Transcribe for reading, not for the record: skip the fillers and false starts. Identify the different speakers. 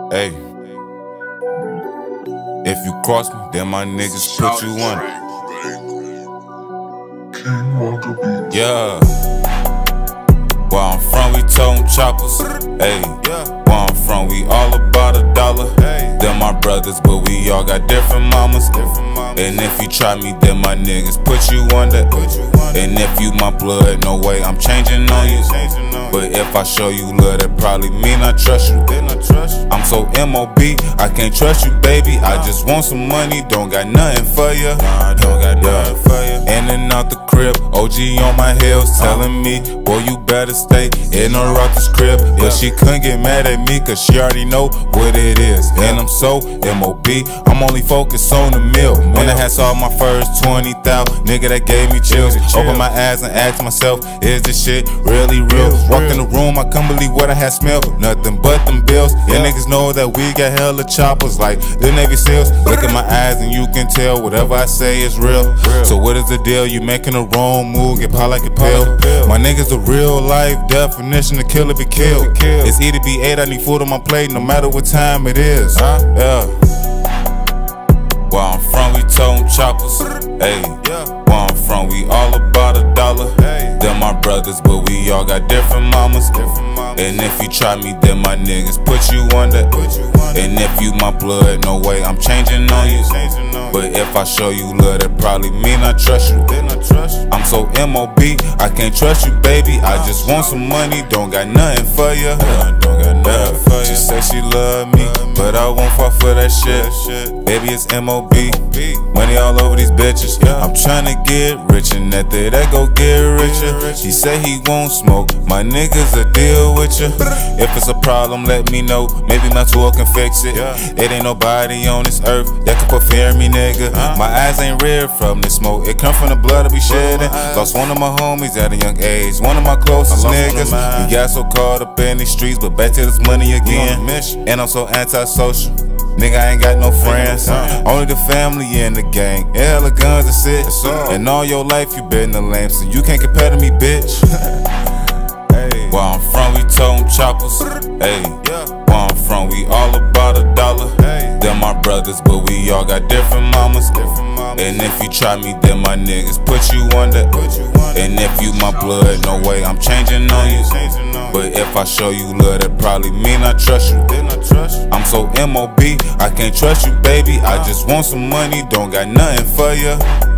Speaker 1: Hey, if you cross me, then my niggas put you on. Yeah. Where I'm from, we toting choppers. Hey, where I'm from, we all about $1. Them my brothers, but we all got different mamas. And if you try me, then my niggas put you under. And if you my blood, no way I'm changing on you. But if I show you love, that probably mean I trust you. I'm so M.O.B., I can't trust you, baby. I just want some money, don't got nothing for you. In and out the crib, OG on my heels, telling me, boy, you better stay in or out this crib. But she couldn't get mad at me, cause she already know what it is. And I'm so M.O.B., I'm only focused on the meal. When I had saw my first 20,000, nigga, that gave me chills. Open my eyes and ask myself, is this shit really real? Walked in the room, I couldn't believe what I had smelled. Nothing but them bills. Yeah, niggas know that we got hella choppers like the Navy SEALs. Look at my eyes and you can tell whatever I say is real. So what is the deal? You making a wrong move, get popped like a pill. My niggas the real life definition of kill or be killed. It's E to be 8, I need food on my plate no matter what time it is. Yeah. Where I'm from, we toting choppers. Hey, where I'm from, we all about $1. Them my brothers, but we all got different mamas. And if you try me, then my niggas put you under. And if you my blood, no way I'm changing on you. But if I show you love, that probably mean I trust you. I'm so M.O.B., I can't trust you, baby. I just want some money, don't got nothing for you. She say she love me, but I won't fall for that shit. Baby, it's M.O.B., money all over these bitches. I'm tryna get rich, and after that go get richer. She say he won't smoke, my niggas will deal with you. If it's a problem, let me know, maybe my tool can fix it. It ain't nobody on this earth that can prefer me, nigga. My eyes ain't red from the smoke, it come from the blood I be shedding. Lost one of my homies at a young age, one of my closest niggas. We got so caught up in these streets, but back to this money again. And I'm so antisocial, nigga, I ain't got no friends. Only the family in the gang. Yeah, hella guns and shit. And all your life you been the lame, so you can't compare to me, bitch. Where I'm from, we toting choppers. Hey, where I'm from, we all about $1. Them my brothers, but we all got different mamas. And if you try me, then my niggas put you under. And if you my blood, no way I'm changing on you. But if I show you love, that probably mean I trust you. I'm so M.O.B., I can't trust you, baby. I just want some money, don't got nothing for you.